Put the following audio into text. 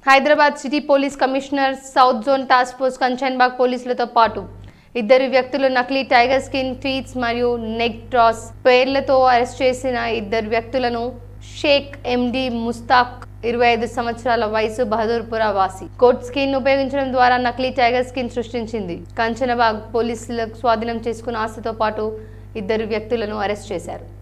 Hyderabad city police commissioner south zone task force Kanchanbagh పోలీసులతో పాటు ఇద్దరు వ్యక్తులు నకిలీ టైగర్ స్కిన్ ట్వీట్స్ మరియు నెక్ డ్రాస్ పేర్లతో అరెస్ట్ చేసిన ఇద్దరు వ్యక్తులను షేక్ ఎండి ముస్తాక్ 25 సంవత్సరాల వయసు బహదూర్పురా వాసి కోట్ స్కిన్ ఉపయోగించడం ద్వారా నకిలీ టైగర్ స్కిన్ సృష్టించింది. కంచన్బాగ్ పోలీసులకు స్వాధీనం చేసుకున్న ఆస్తితో పాటు ఇద్దరు వ్యక్తులను అరెస్ట్ చేశారు.